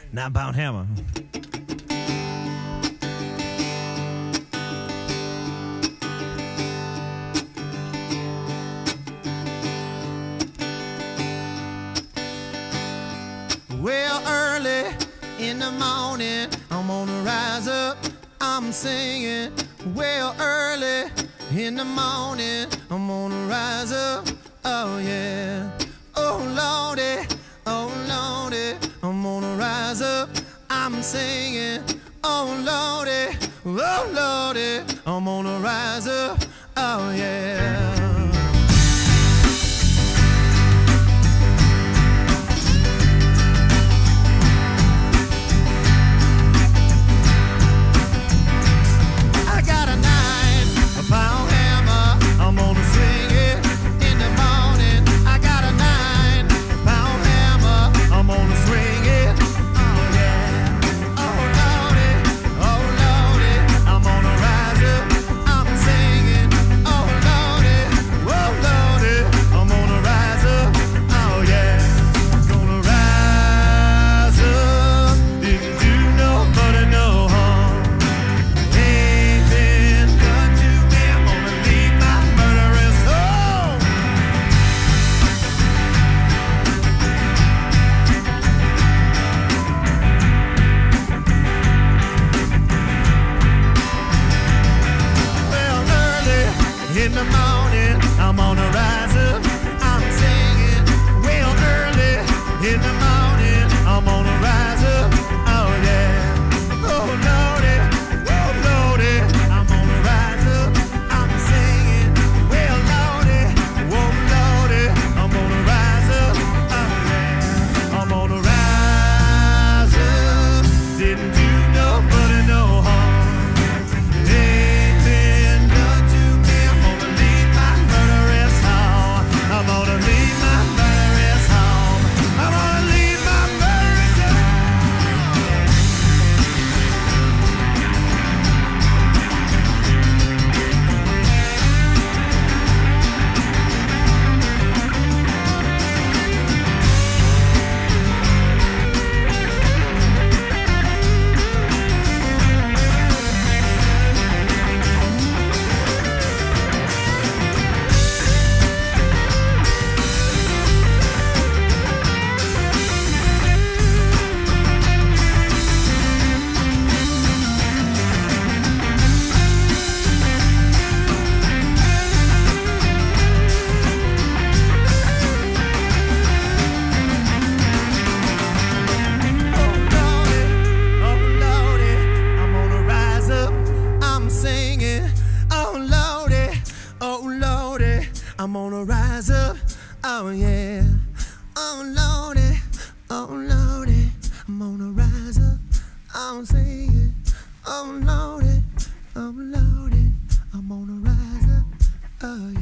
9-pound hammer. Well, early in the morning, I'm gonna rise up, I'm singing. Well, early in the morning, I'm gonna rise up, oh yeah. Oh Lordy, I'm gonna rise up, I'm singing. Oh Lordy, I'm gonna rise up, oh yeah. In the morning, I'm gonna rise up, I'm singing. Well, early in the morning, I'm gonna rise up, oh yeah. Oh Lordy, I'm gonna rise up, I'm singing. Well, Lordy, I'm gonna rise up, oh yeah. I'm gonna rise up, didn't do nobody no harm. I'm gonna leave my murderous home. I'm gonna leave my murderous I'm gonna rise up, oh yeah. Oh Lordy, I'm gonna rise up, I'm singing. Oh Lordy, I'm gonna rise up, oh yeah.